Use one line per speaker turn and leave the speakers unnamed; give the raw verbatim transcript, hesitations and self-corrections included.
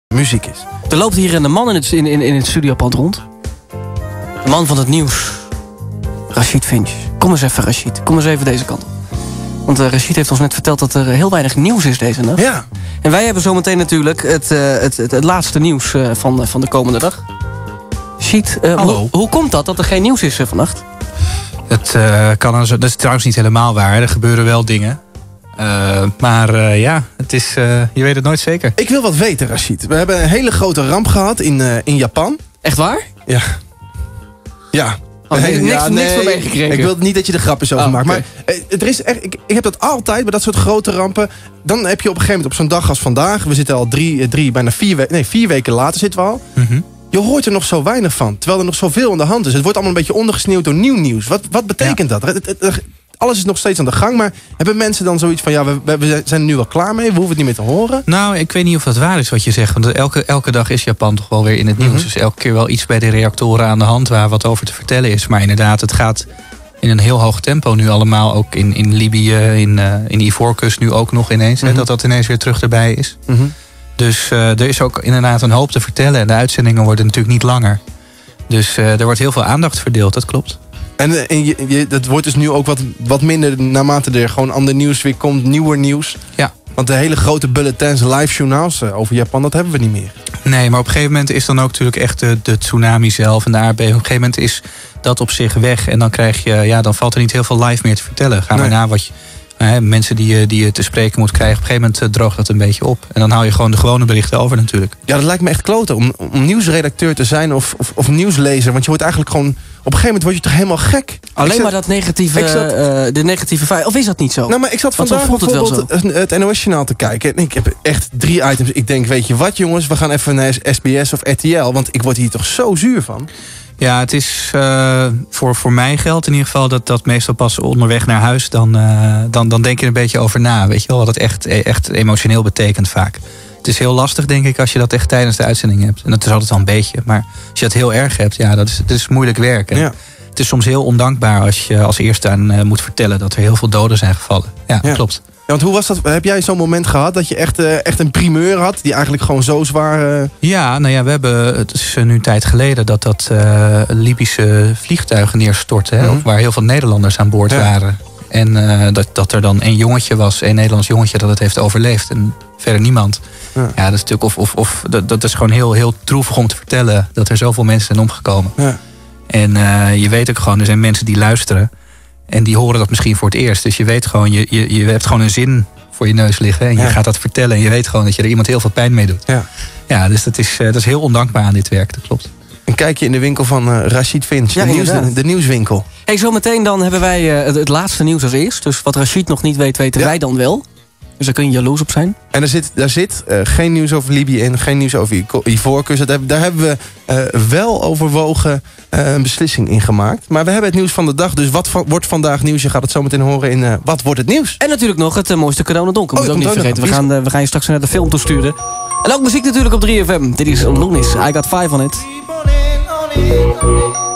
muziek is.
Er loopt hier een man in het, in, in, in het studiopand rond. De man van het nieuws. Rachid Finch. Kom eens even, Rachid. Kom eens even deze kant op. Want uh, Rachid heeft ons net verteld dat er heel weinig nieuws is deze nacht.
Ja.
En wij hebben zometeen natuurlijk het, uh, het, het, het laatste nieuws uh, van, uh, van de komende dag. Rachid, uh, hoe, hoe komt dat dat er geen nieuws is uh, vannacht?
Het, uh, kan also, dat is trouwens niet helemaal waar. Er gebeuren wel dingen. Uh, maar uh, ja, het is, uh, je weet het nooit zeker.
Ik wil wat weten, Rachid. We hebben een hele grote ramp gehad in, uh, in Japan.
Echt waar?
Ja. Ja.
Oh, nee, niks,
ja, nee,
niks van meegekregen.
Ik wil niet dat je er grapjes over
oh,
maakt.
okay.
Maar uh, er is echt, ik, ik heb dat altijd bij dat soort grote rampen. Dan heb je op een gegeven moment op zo'n dag als vandaag. We zitten al drie, drie bijna vier, we nee, vier weken later zitten we al.
Mm-hmm.
Je hoort er nog zo weinig van. Terwijl er nog zoveel aan de hand is. Het wordt allemaal een beetje ondergesneeuwd door nieuw nieuws. Wat, wat betekent ja. dat? Het, het, het, alles is nog steeds aan de gang. Maar hebben mensen dan zoiets van... ja, we, we zijn er nu wel klaar mee. We hoeven het niet meer te horen.
Nou, ik weet niet of dat waar is wat je zegt. Want elke, elke dag is Japan toch wel weer in het nieuws. Mm-hmm. Dus elke keer wel iets bij de reactoren aan de hand... waar wat over te vertellen is. Maar inderdaad, het gaat in een heel hoog tempo nu allemaal. Ook in, in Libië, in, uh, in Ivoorkust nu ook nog ineens. Mm-hmm. Hè, dat dat ineens weer terug erbij is.
Mm-hmm.
Dus uh, er is ook inderdaad een hoop te vertellen. En de uitzendingen worden natuurlijk niet langer. Dus uh, er wordt heel veel aandacht verdeeld, dat klopt.
En, en je, je, dat wordt dus nu ook wat, wat minder naarmate er gewoon ander nieuws weer komt. Nieuwer nieuws.
Ja.
Want de hele grote bulletins, live journaals uh, over Japan, dat hebben we niet meer.
Nee, maar op een gegeven moment is dan ook natuurlijk echt de, de tsunami zelf en de aardbeving. Op een gegeven moment is dat op zich weg. En dan krijg je, ja, dan valt er niet heel veel live meer te vertellen. Ga maar nee. na wat je... Hè, mensen die je, die je te spreken moet krijgen. Op een gegeven moment droogt dat een beetje op. En dan hou je gewoon de gewone berichten over natuurlijk.
Ja, dat lijkt me echt kloten. Om, om nieuwsredacteur te zijn of, of, of nieuwslezer. Want je wordt eigenlijk gewoon... Op een gegeven moment word je toch helemaal gek.
Alleen
zat,
maar dat negatieve...
zat,
uh, de negatieve feit. Of is dat niet zo?
Nou, maar ik zat vandaag bijvoorbeeld het, het N O S-journaal te kijken. En ik heb echt drie items. Ik denk, weet je wat jongens? We gaan even naar S B S of R T L. Want ik word hier toch zo zuur van.
Ja, het is uh, voor, voor mij geldt in ieder geval dat dat meestal pas onderweg naar huis. Dan, uh, dan, dan denk je er een beetje over na. Weet je wel, wat het echt, echt emotioneel betekent vaak. Het is heel lastig, denk ik, als je dat echt tijdens de uitzending hebt. En dat is altijd wel een beetje. Maar als je dat heel erg hebt, ja, dat is, dat is moeilijk werk.
Ja.
Het is soms heel ondankbaar als je als eerste aan uh, moet vertellen dat er heel veel doden zijn gevallen. Ja,
ja.
klopt.
Ja, want hoe was dat? Heb jij zo'n moment gehad dat je echt, uh, echt een primeur had die eigenlijk gewoon zo zwaar... Uh...
Ja, nou ja, we hebben, het is nu een tijd geleden dat dat uh, Libische vliegtuigen neerstortten. Hè, mm-hmm. Waar heel veel Nederlanders aan boord ja. waren. En uh, dat, dat er dan één jongetje was, één Nederlands jongetje dat het heeft overleefd. En verder niemand. Ja, ja dat is natuurlijk, of, of, of dat, dat is gewoon heel, heel droevig om te vertellen dat er zoveel mensen zijn omgekomen.
Ja.
En uh, je weet ook gewoon, er zijn mensen die luisteren. En die horen dat misschien voor het eerst. Dus je weet gewoon, je, je, je hebt gewoon een zin voor je neus liggen. En je ja. gaat dat vertellen. En je weet gewoon dat je er iemand heel veel pijn mee doet.
Ja,
ja dus dat is, dat is heel ondankbaar aan dit werk, dat klopt.
En kijk je in de winkel van uh, Rachid Finch,
ja,
de, nieuws, de, de nieuwswinkel.
Hey, zometeen dan hebben wij uh, het, het laatste nieuws als eerst. Dus wat Rachid nog niet weet, weten ja. wij dan wel. Dus daar kun je jaloers op zijn.
En daar zit, daar zit uh, geen nieuws over Libië in, geen nieuws over Ivoorkust. Daar hebben we uh, wel overwogen uh, een beslissing in gemaakt. Maar we hebben het nieuws van de dag. Dus wat va- wordt vandaag nieuws? Je gaat het zo meteen horen in uh, Wat wordt het nieuws?
En natuurlijk nog het uh, mooiste cadeau naar donker. Moet je
oh,
ook niet vergeten. We gaan, uh, we gaan je straks naar de film toesturen. En ook muziek natuurlijk op drie F M. Dit is Lunis. I Got Five on It.